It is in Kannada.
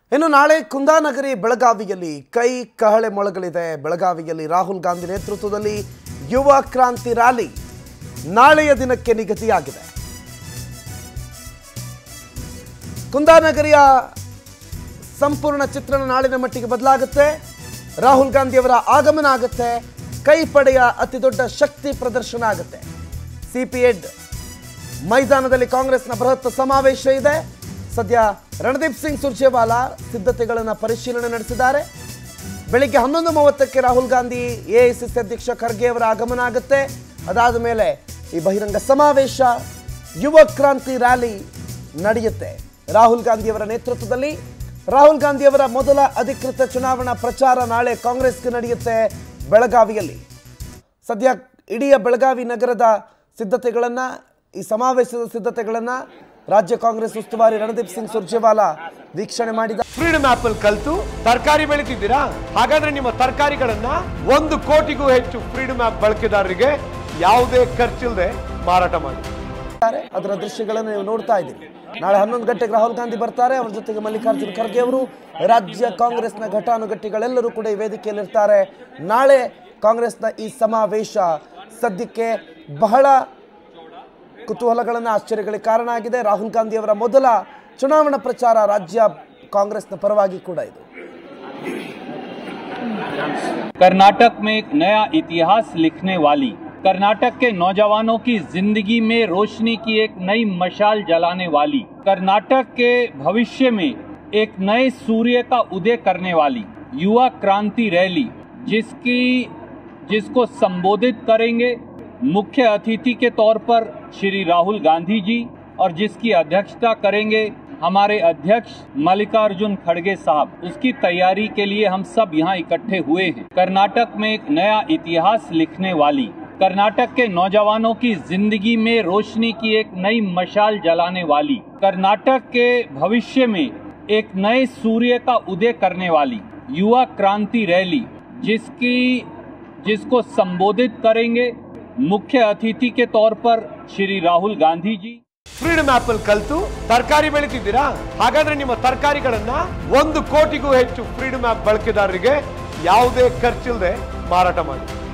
ಇನ್ನು ನಾಳೆ ಕುಂದಾನಗರಿ ಬೆಳಗಾವಿಯಲ್ಲಿ ಕೈ ಕಹಳೆ ಮೊಳಗಲಿದೆ. ಬೆಳಗಾವಿಯಲ್ಲಿ ರಾಹುಲ್ ಗಾಂಧಿ ನೇತೃತ್ವದಲ್ಲಿ ಯುವ ಕ್ರಾಂತಿ ರ್ಯಾಲಿ ನಾಳೆಯ ದಿನಕ್ಕೆ ನಿಗದಿಯಾಗಿದೆ. ಕುಂದಾನಗರಿಯ ಸಂಪೂರ್ಣ ಚಿತ್ರಣ ನಾಳಿನ ಮಟ್ಟಿಗೆ ಬದಲಾಗುತ್ತೆ. ರಾಹುಲ್ ಗಾಂಧಿ ಅವರ ಆಗಮನ ಆಗುತ್ತೆ. ಕೈ ಪಡೆಯ ಅತಿ ದೊಡ್ಡ ಶಕ್ತಿ ಪ್ರದರ್ಶನ ಆಗುತ್ತೆ. ಸಿಪಿಎಡ್ ಮೈದಾನದಲ್ಲಿ ಕಾಂಗ್ರೆಸ್ನ ಬೃಹತ್ ಸಮಾವೇಶ ಇದೆ. ಸದ್ಯ ರಣದೀಪ್ ಸಿಂಗ್ ಸುರ್ಜೇವಾಲಾ ಸಿದ್ಧತೆಗಳನ್ನು ಪರಿಶೀಲನೆ ನಡೆಸಿದ್ದಾರೆ. ಬೆಳಿಗ್ಗೆ 11:30ಕ್ಕೆ ರಾಹುಲ್ ಗಾಂಧಿ ಎಐಸಿಸಿ ಅಧ್ಯಕ್ಷ ಖರ್ಗೆ ಅವರ ಆಗಮನ ಆಗುತ್ತೆ. ಅದಾದ ಮೇಲೆ ಈ ಬಹಿರಂಗ ಸಮಾವೇಶ ಯುವ ಕ್ರಾಂತಿ ರ್ಯಾಲಿ ನಡೆಯುತ್ತೆ. ರಾಹುಲ್ ಗಾಂಧಿ ಅವರ ನೇತೃತ್ವದಲ್ಲಿ ರಾಹುಲ್ ಗಾಂಧಿ ಅವರ ಮೊದಲ ಅಧಿಕೃತ ಚುನಾವಣಾ ಪ್ರಚಾರ ನಾಳೆ ಕಾಂಗ್ರೆಸ್ಗೆ ನಡೆಯುತ್ತೆ ಬೆಳಗಾವಿಯಲ್ಲಿ. ಸದ್ಯ ಇಡೀ ಬೆಳಗಾವಿ ನಗರದ ಸಿದ್ಧತೆಗಳನ್ನು, ಈ ಸಮಾವೇಶದ ಸಿದ್ಧತೆಗಳನ್ನು ರಾಜ್ಯ ಕಾಂಗ್ರೆಸ್ ಉಸ್ತುವಾರಿ ರಣದೀಪ್ ಸಿಂಗ್ ಸುರ್ಜೇವಾಲಾ ವೀಕ್ಷಣೆ ಮಾಡಿದ. ಫ್ರೀಡಮ್ ಆಪ್ ಅಲ್ಲಿ ಕಲಿತು ತರಕಾರಿ ಬೆಳೀತಿದ್ದೀರಾ? ಹಾಗಾದ್ರೆ ನಿಮ್ಮ ತರಕಾರಿಗಳನ್ನ 1 ಕೋಟಿಗೂ ಹೆಚ್ಚು ಫ್ರೀಡಮ್ ಆಪ್ ಬಳಕೆದಾರರಿಗೆ ಯಾವುದೇ ಖರ್ಚಿಲ್ಲದೆ ಮಾರಾಟ ಮಾಡಿ. ಅದರ ದೃಶ್ಯಗಳನ್ನು ನೀವು ನೋಡ್ತಾ ಇದ್ದೀರಿ. ನಾಳೆ 11 ಗಂಟೆಗೆ ರಾಹುಲ್ ಗಾಂಧಿ ಬರ್ತಾರೆ. ಅವರ ಜೊತೆಗೆ ಮಲ್ಲಿಕಾರ್ಜುನ್ ಖರ್ಗೆ ಅವರು, ರಾಜ್ಯ ಕಾಂಗ್ರೆಸ್ನ ಘಟಾನುಘಟಿಗಳೆಲ್ಲರೂ ಕೂಡ ಈ ವೇದಿಕೆಯಲ್ಲಿರ್ತಾರೆ. ನಾಳೆ ಕಾಂಗ್ರೆಸ್ನ ಈ ಸಮಾವೇಶ ಸದ್ಯಕ್ಕೆ ಬಹಳ ಕುತೂಹಲಗಳನ್ನು, ಆಶ್ಚರ್ಯಗಳಿಗೆ ಕಾರಣ ಆಗಿದೆ. ರಾಹುಲ್ ಗಾಂಧಿ ಅವರ ಮೊದಲ ಚುನಾವಣಾ ಪ್ರಚಾರ ರಾಜ್ಯ ಕಾಂಗ್ರೆಸ್ನ ಪರವಾಗಿ ಕೂಡ ಇದು. कर्नाटक में एक नया इतिहास लिखने वाली, कर्नाटक के नौजवानों की जिंदगी में रोशनी की एक नई मशाल जलाने वाली, कर्नाटक के भविष्य में एक नए सूर्य का उदय करने वाली युवा क्रांति रैली, जिसको संबोधित करेंगे मुख्य अतिथि के तौर पर श्री राहुल गांधी जी और जिसकी अध्यक्षता करेंगे हमारे अध्यक्ष मल्लिकार्जुन खड़गे साहब, उसकी तैयारी के लिए हम सब यहाँ इकट्ठे हुए हैं। कर्नाटक में एक नया इतिहास लिखने वाली, कर्नाटक के नौजवानों की जिंदगी में रोशनी की एक नई मशाल जलाने वाली, कर्नाटक के भविष्य में एक नए सूर्य का उदय करने वाली युवा क्रांति रैली, जिसको संबोधित करेंगे मुख्य अतिथि के तौर पर श्री राहुल गांधी जी। ಫ್ರೀಡಮ್ ಆಪ್ ಅಲ್ಲಿ ಕಲಿತು ತರಕಾರಿ ಬೆಳೀತಿದ್ದೀರಾ? ಹಾಗಾದ್ರೆ ನಿಮ್ಮ ತರಕಾರಿಗಳನ್ನ 1 ಕೋಟಿಗೂ ಹೆಚ್ಚು ಫ್ರೀಡಮ್ ಆಪ್ ಬಳಕೆದಾರರಿಗೆ ಯಾವುದೇ ಖರ್ಚಿಲ್ಲದೆ ಮಾರಾಟ ಮಾಡಿ.